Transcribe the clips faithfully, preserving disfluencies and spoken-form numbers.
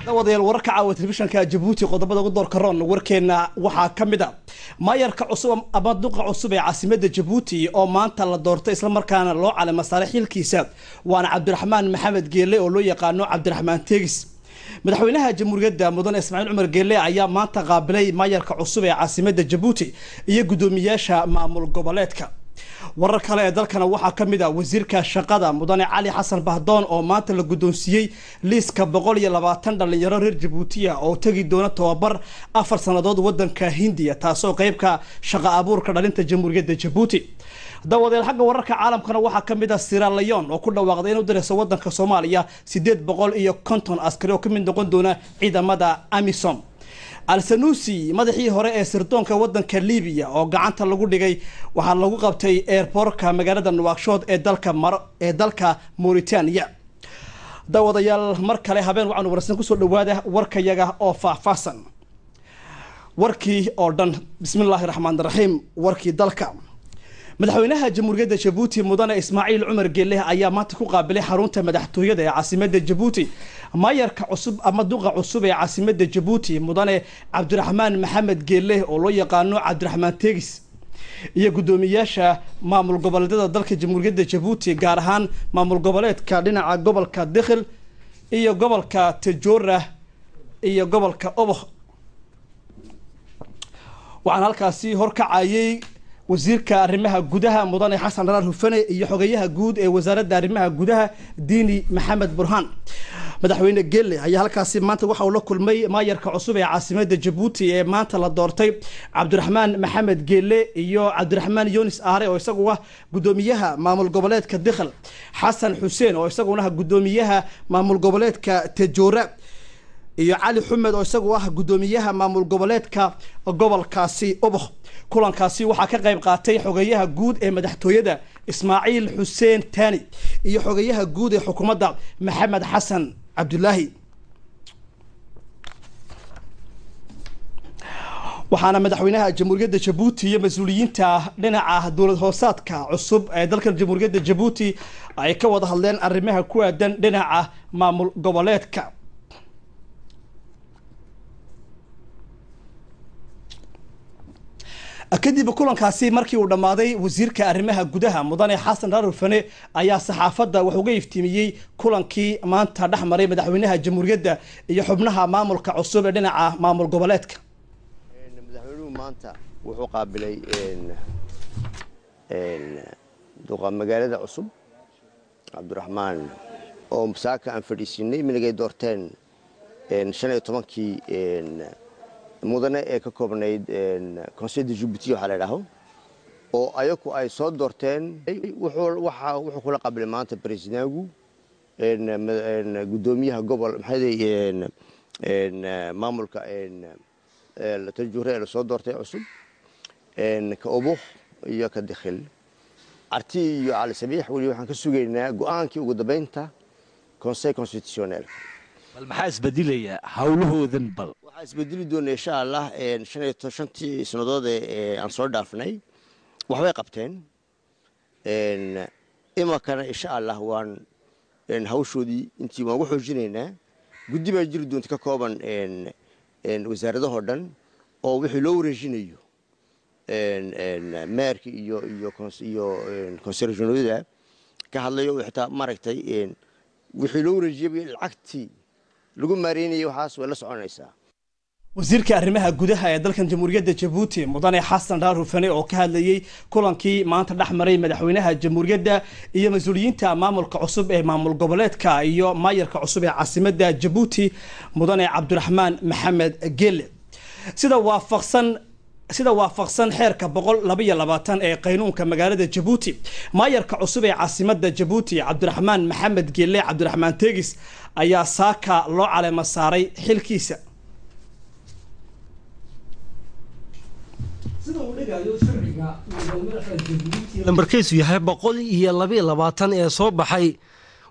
dawadayal wararka caawa telefishanka Djibouti qodobada ugu door karoon warkeena waxa kamida maayarka cusub ama duqa cusub ee caasimadda Djibouti oo maanta la doortay isla markaana loo calama saaray xilkiisa waana Cabdiraxmaan Maxamed Geele oo loo yaqaano Cabdiraxmaan Tegis madaxweynaha jamhuuriyadda mudane Ismaaciil Cumar Geele ayaa maanta qaabilay maayarka cusub ee caasimadda Djibouti iyo gudoomiyaasha maamul goboleedka warar kale ee dalkana waxa kamid ah wasiirka shaqada mudane Cali Xasan Bahdoon oo maanta la gudoonsiyay liiska boqol iyo labaatan dhalinyaro reer Djibouti ah oo tagi doona tababar afar sanadood wadanka Hindiya taasoo qaybka shaqo abuurka dhalinta jamhuuriyadda Djibouti dawadeel xagga wararka caalamkana waxa kamid ah Sierra Leone oo ku dhawaaqday inuu dirayso wadanka Soomaaliya sideed boqol iyo konton askari oo kamid noqon doona ciidamada AMISOM Al-Sanusi madaxii hore ee sirdoonka wadanka Liibiya oo gacanta lagu dhigay waxa lagu qabtay airportka magaalada Nouakchott ee dalka ee dalka Mauritania dawadayaal mar kale habeen waxaan warsan ku soo dhawaada warkayaga oo faahfaahsan warkii oo dhan bismillaahir rahmaanir rahiim warkii dalka madaxweynaha jamhuuriyadda Djibouti mudane Ismaaciil Cumar Geele ayaa maanta ku qaabilay xarunta madaxtooyada ee caasimadda Djibouti maayarka cusub ama duqa cusub ee caasimadda Djibouti mudane Cabdiraxmaan Maxamed Geele oo loo yaqaano Cabdiraxmaan Tegis iyo gudoomiyaasha maamul goboleedyada dalka jamhuuriyadda Djibouti gaar ahaan maamul goboleedka dhinaca gobolka Dakhil iyo gobolka Tejora iyo gobolka Oboh waxaan halkaasi horkacayay wasiirka arrimaha gudaha mudane Xasan Raar Hufane iyo xogayaha guud ee wasaaradda arrimaha gudaha Diini Maxamed Burhan madaxweyne Geele ayaa halkaasi maanta waxa uu la kulmay maayarka cusub ee caasimadda Djibouti ee maanta la doortay Cabdiraxmaan Maxamed Geele iyo Cabdiraxmaan Yunis Aare oo isagu ah gudoomiyaha maamul goboleedka Dakhil Xasan Xuseen oo isaguna ah gudoomiyaha maamul goboleedka Tejora iyo Cali Xumed oo isagu ah gudoomiyaha maamul goboleedka gobolkaasi Oboh kulankaasi waxa ka qayb qaatay xogayaha guud ee madaxtooyada Ismaaciil Xuseen Tani iyo xogayaha guud ee xukuumadda Maxamed Xasan Cabdullaahi waxaana madaxweynaha jamhuuriyadda Djibouti iyo mas'uuliyiinta dhinaca dawlad hoosaadka cusub ee dalka jamhuuriyadda Djibouti ay ka wada hadleen arrimaha ku aadan dhinaca maamul goboleedka kadib kulankaasi markii uu dhamaaday wasiirka arrimaha gudaha mudane Xasan Raar Hufane ayaa saxaafadda wax uga iftiimiyay kulankii maanta dhaxmaray madaxweynaha jamhuuriyadda iyo xubnaha maamulka cusub ee dhinaca maamul goboleedka madaxweynuhu maanta wuxuu qaabilay een duqa magaalada cusub Cabdiraxmaan oo masaaka aan fadhiisinay minagay doorteen een shan iyo tobankii een mudane ee ka koobnayd Conseil de Djibouti waxa la yiraahdo oo ayagu ay soo doorteen wuxuu waxa wuxuu kula qabilay maanta presidentku een gudoomiyaha gobol maxay een een maamulka een la Tejora la soo doortay cusub een ka Oboh iyo ka Dakhil arti iyo Cali Sabiix wali waxaan ka sugaynaa go'aankii ugu dambeynta Conseil constitutionnel bal maxaa isbedilaya hawlahoodan bal waxaa isbedeli doona insha Allah een shan iyo shantii sanadood ee aan soo dhaafnay waxbay qabteen een ima kana insha Allah waan een hawshoodii intii waan ugu xoojinaynaa guddi baa jiri doonta ka kooban een een wasaaradaha dhan oo wixii loo wareejinayo een een maarki iyo iyo iyo conservationada ka hadlayo xitaa maragtay een wixii loo wareejiyay lacagtii lagu maareynayay waxaas way la soconaysaa wasiirka arrimaha gudaha ee dalkan jamhuuriyadda Djibouti mudane Xasan Raar Hufane oo ka hadlayay kulankii maanta dhaxmaray madaxweynaha jamhuuriyadda iyo mas'uuliyiinta maamulka cusub ee maamul goboleedka iyo maayarka cusub ee caasimadda Djibouti mudane Cabdiraxmaan Maxamed Geele sida waafaqsan sida waafaqsan xeerka boqol laba iyo labaatan ee qaynuunka magaalada Djibouti maayarka cusub ee caasimadda Djibouti Cabdiraxmaan Maxamed Geele Cabdiraxmaan Tegis ayaa saaka loo calama saaray xilkiisa lambarkiisu yahay boqol iyo laba iyo labaatan ee soo baxay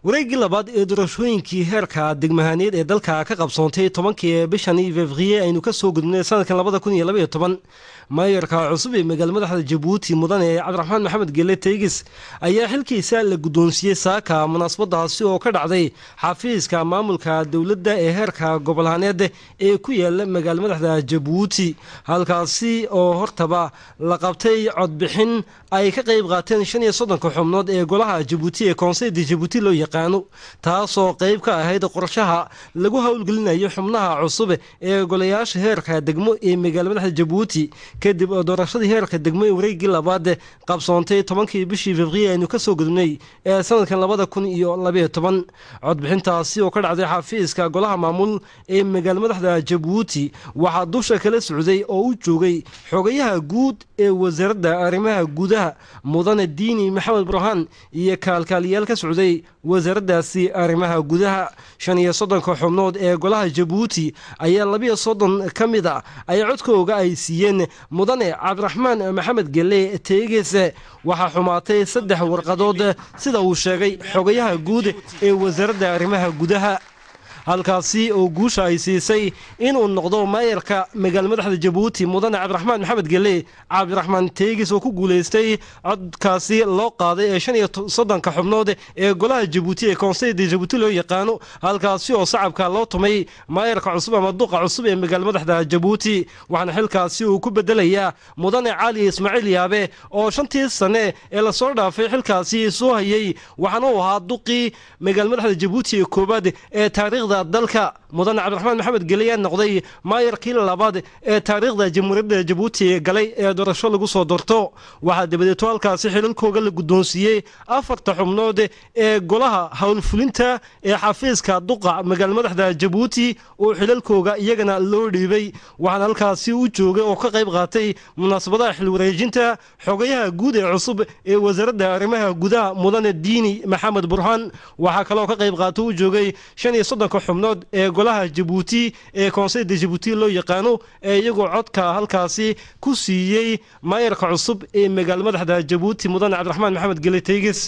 wareeggii labaad ee doorashooyinkii heerka degmahaaneed ee dalka ka qabsoontay tobankii bishani fevriye aynu ka soo gudbnay sanadkan labada kun iyo labaiyo toban maayarka cusub ee magaala madaxda jabuuti mudane cabdiraxmaan maxamed gelle teegis ayaa xilkiisa la guddoonsiiyey saaka munaasabadaasi oo ka dhacday xafiiska maamulka dowladda ee heerka gobolhaaneed ee ku yaala magaala madaxda jabuuti halkaasi oo hortaba la qabtay codbixin ay ka qayb qaateen shan iyo soddonka xubnood ee golaha jabuuti ee koonseyda jabuuti loo yaqaano taasoo qayb ka ahayd qorshaha lagu howlgelinayo xubnaha cusub ee golayaasha heerka degmo ee magaala madaxda jabuuti kadib oo doorashadii heerka degmo ee wareeggii labaad qabsoontay tobankii bishii fevriye aynu ka soo gudubnay ee sanadkan labada kun iyo labaiyo toban codbixintaasi oo ka dhacday xafiiska golaha maamul ee magaala madaxda jabuuti waxaa dusha kala socday oo u joogay xogayaha guud ee wasaaradda arrimaha gudaha mudane diini maxamed burhaan iyo kaalkaaliyaal ka socday wasaaraddaasi arrimaha gudaha shan iyo soddonka xubnood ee golaha jabuuti ayaa labiyo soddon ka mid a ay codkooga ay siiyeen mudane cabdiraxmaan maxamed gelle teegese waxaa xumaatay saddex warqadood sida uu sheegay xogayaha guud ee wasaaradda arrimaha gudaha halkaasi oo guusha ay siisay inuu noqdo maayarka magaala madaxda jabuuti mudane cabdiraxmaan maxamed gelle cabdiraxmaan teegis oo ku guulaystay codkaasi loo qaaday ee shan iyo soddonka xubnood ee golaha jabuuti ee koonseyda jabuuti loo yaqaano halkaasi oo sacabka loo tumay maayarka cusub ama duqa cusub ee magaala madaxda jabuuti waxaana xilkaasi uu ku bedelayaa mudane cali ismaaciil yaabe oo shantii sane ee lasoo dhaafay xilkaasi soo hayay waxaana uu ahaa duqii magaala madaxda jabuuti ee koowaad ee taariikhda dalka mudane cabdiraxmaan maxamed gelle ayaa noqday maayarkii labaad ee taariikhda jamhuuriyadda jabuuti galay ee doorasho lagu soo doorto waxaa dabadeeto halkaasi xilalkooga la guddoonsiiyey afarta xubnood ee golaha howlfulinta ee xafiiska duqa magaala madaxda jabuuti oo xilalkooga iyagana loo dhiibay waxaana halkaasi u joogay oo ka qayb qaatay munaasabadaha xilwareejinta xogayaha guud ee cusub ee wasaaradda arrimaha gudaha mudane diini maxamed burhaan waxaa kaloo ka qayb qaata u joogay shan iyo soddonka xubnood ee golaha jabuuti ee koonseyda jabuuti loo yaqaano ee iyagoo codka halkaasi ku siiyey maayarka cusub ee magaala madaxda jabuuti mudane cabdiraxmaan maxamed gelle teegis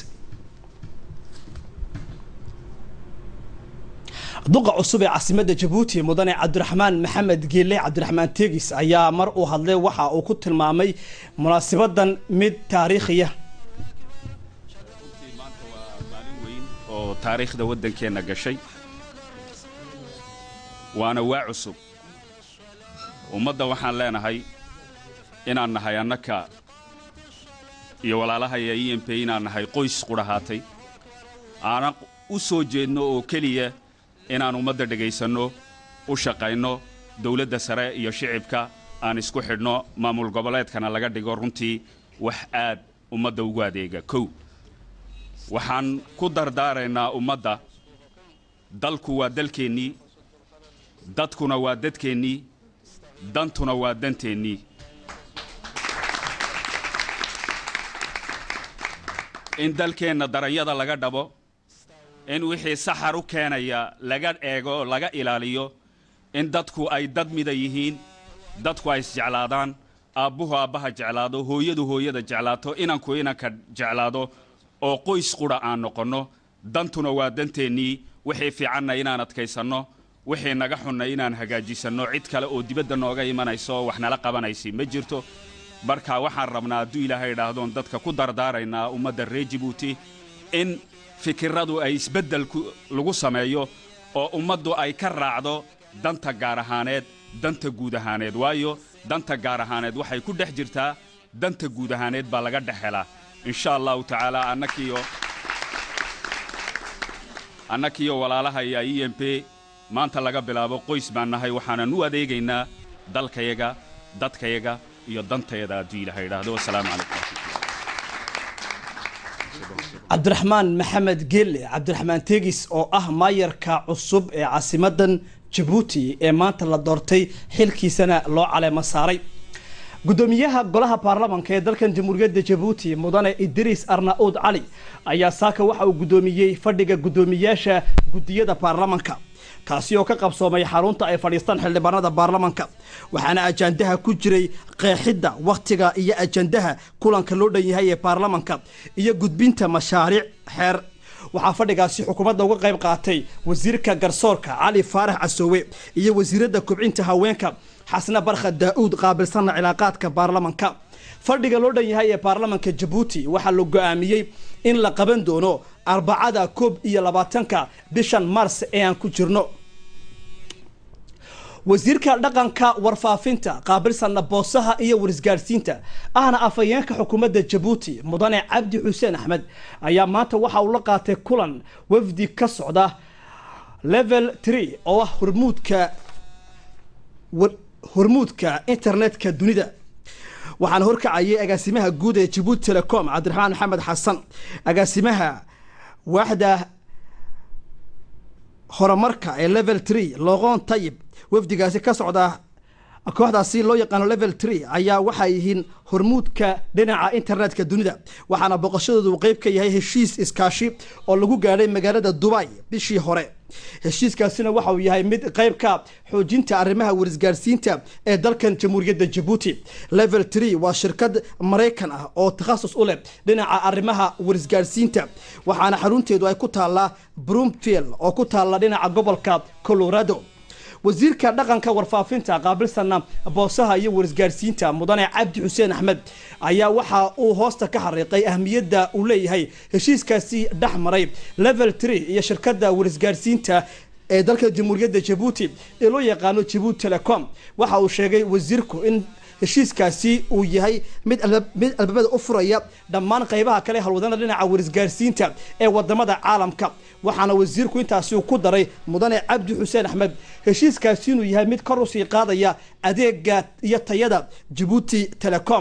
duqa cusub ee caasimadda jabuuti mudane cabdiraxmaan maxamed gelle cabdiraxmaan teegis ayaa mar uu hadlay waxa uu ku tilmaamay munaasabadan mid taariikhiya maanta waa maalin weyn oo taariikhda waddankeena gashay waana waa cusub ummadda waxaan leenahay inaan nahay annaka iyo walaalahaya e m p inaan nahay qoys qudhahaatay aanan u soo jeedno oo keliya inaan ummadda dhegaysanno u shaqayno dawladda sare iyo shicibka aan isku xidhno maamul goboleedkana laga dhigo runtii wax aad ummadda ugu adeega kow waxaan ku dardaaraynaa ummadda dalku waa dalkeennii dadkuna waa dadkeennii dantuna waa danteennii in dalkeenna daranyada laga dhabo in wixii saxar u keenaya laga eego laga ilaaliyo in dadku ay dad mida yihiin dadku ay isjeclaadaan aabbuhu aabbaha jeclaado hooyadu hooyada jeclaato inanku inanka jeclaado oo qoys qudha aan noqonno dantuna waa danteennii wixii fiicanna inaan adkaysanno wixii naga xunna inaan hagaajisanno cid kale oo dibadda nooga imanayso wax nala qabanaysi ma jirto marka waxaan rabnaa hadduu ilaahay idhaahdoon dadka ku dardaaraynaa ummadda reer jabuuti in fikirradu ay isbeddel lagu sameeyo oo ummaddu ay ka raacdo danta gaar ahaaneed danta guud ahaaneed waayo danta gaar ahaaneed waxay ku dhex jirtaa danta guud ahaaneed baa laga dhex helaa insha allahu tacaala annakiyo annakiyo walaalaha iyo e m p maanta laga bilaabo qoys baan nahay waxaanan u adeegaynaa dalkayaga dadkayaga iyo dantayada hadduu ilaahay idhaahdo wasalaamu calaykum cabdiraxmaan maxamed gelle cabdiraxmaan teegis oo ah maayarka cusub ee caasimadan jabuuti ee maanta la doortay xilkiisana loo caleemo saaray gudoomiyaha golaha baarlamaanka ee dalkan jamhuuriyadda jabuuti mudane idriis arnaud cali ayaa saaka waxa uu gudoomiyey fadhiga gudoomiyaasha gudiyada baarlamaanka kaasi oo ka qabsoomay xarunta ay fadhiistaan xildhibaanada baarlamaanka waxaana ajandaha ku jiray qeexidda waqtiga iyo ajandaha kulanka loo dhan yahay ee baarlamaanka iyo gudbinta mashaariic xeer waxaa fadhigaasi xukuumadda uga qayb qaatay wasiirka garsoorka cali faarax casoowe iyo wasiiradda kobcinta haweenka xasna barkha daa'uud qaabilsanna cilaaqaadka baarlamanka fadhiga loo dhan yahay ee baarlamanka jabuuti waxaa la go'aamiyey in la qaban doono arbacada koob iyo labaatanka bishan mars ee aan ku jirno wasiirka dhaqanka warfaafinta qaabilsanna boosaha iyo warisgaarsiinta ahna afayeenka xukuumadda jabuuti mudane cabdi xuseen axmed ayaa maanta waxa uu la qaatay kulan wafdi ka socda level three oo ah hormuudka hormuudka internetka dunida waxaana horkacayay agaasimaha guud ee Djibouti Telecom Cabdiraxmaan Maxamed Xasan agaasimaha waaxda horumarka ee level three Loqon Tayib wafdigaasi ka socda kooxdaasi loo yaqaan level three ayaa waxay yihiin hormuudka dhinaca internetka dunida waxaana boqoshadoodu qayb ka yahay heshiis iskaashi oo lagu gaaray magaalada Dubai bishii hore heshiiskaasina waxa uu yahay mid qayb ka xoojinta arrimaha warisgaarsiinta ee dalkan jamhuuriyadda Djibouti level three waa shirkad Mareykan ah oo takhasus u leh dhinaca arrimaha warisgaarsiinta waxaana xarunteedu ay ku taallaa Broomfield oo ku taalla dhinaca gobolka Colorado wasiirka dhaqanka warfaafinta qaabilsanna boosaha iyo warisgaarsiinta mudane cabdi xuseen axmed ayaa waxa uu hoosta ka xariiqay ahmiyadda uu leeyahay heshiiskaasi dhaxmaray level three iyo shirkadda warisgaarsiinta ee dalka jamhuuriyadda Djibouti ee loo yaqaan Djibouti Telecom waxa uu sheegay wasiirku in heshiiskaasi uu yahay mid mid albaabada u furaya dhammaan qaybaha kale halwadana dhinaca warisgaarsiinta ee wadamada caalamka waxaana wasiirku intaasi uu ku daray mudane cabdi xuseen axmed heshiiskaasi inuu yahay mid kor u sii qaadaya adeega iyo tayada Djibouti Telecom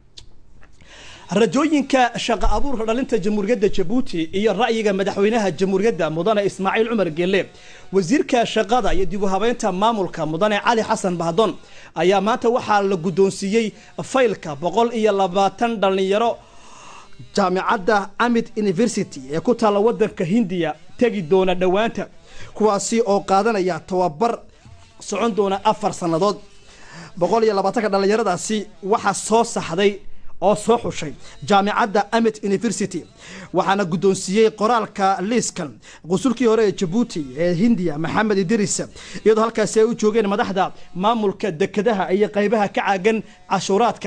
rajooyinka shaqo abuurka dhalinta jamhuuriyadda Djibouti iyo ra'yiga madaxweynaha jamhuuriyadda mudane Ismaaciil Cumar Geelle wasiirka shaqada iyo dib u habeynta maamulka mudane Cali Xasan Bahdon ayaa maanta waxaa la gudoonsiiyay faylka boqol iyo labaatan dhalinyaro jaamacadda Amid University ee ku taala wadanka Hindiya tagi doona dhawaanta kuwaasi oo qaadanaya tababar socon doona afar sanadood boqol iyo labaatan dhalinyaradaasi waxa soo saxday oo soo xushay jaamacadda Amid University waxaana gudoonsiiyay qoraalka liiskan qusulkii hore ee Djibouti ee Hindiya Maxamed Idris iyadoo halkaas ay u joogeen madaxda maamulka dekedaha iyo qaybaha ka caagan cashuuraadka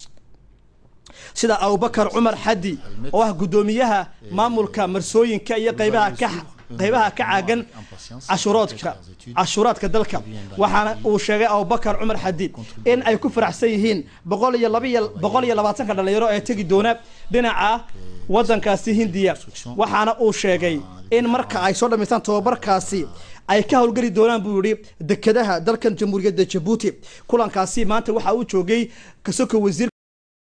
sida Abubakar Umar Hadi oo ah gudoomiyaha maamulka marsooyinka iyo qaybaha ka qaybaha ka caagan cashuuraadka cashuuraadka dalka waxaana uu sheegay Abubakar Umar Hadi in ay ku faraxsan yihiin boqol iyo labaatan ka dhalinyaro ee tagi doona dhinaca wadankaasi Hindiya waxaana uu sheegay in marka ay soo dhameystaan tababarkaasi ay ka howlgali doonaan buu yiri dekedaha dalkan jamhuuriyadda Djibouti kulankaasi maanta waxa uu joogay kasoo wasiir